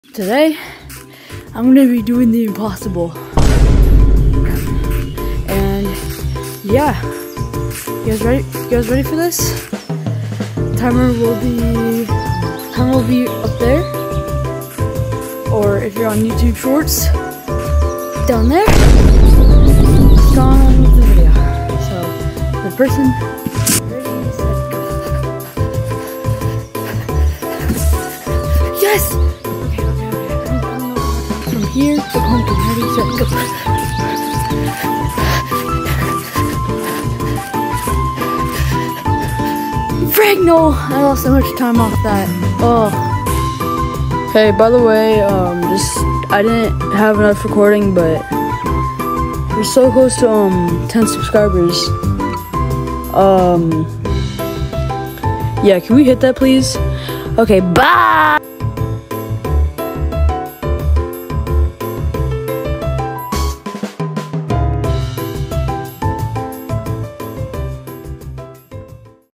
Today, I'm gonna be doing the impossible. And yeah, you guys ready? You guys ready for this? Timer will be up there, or if you're on YouTube Shorts, down there. Let's go on with the video. So the person. Yes! Okay. I don't know from here to pumpkin. Ready, set, go. Frank, no! I lost so much time off that. Oh. Hey, by the way, I didn't have enough recording, but we're so close to 10 subscribers. Yeah, can we hit that, please? Okay, bye!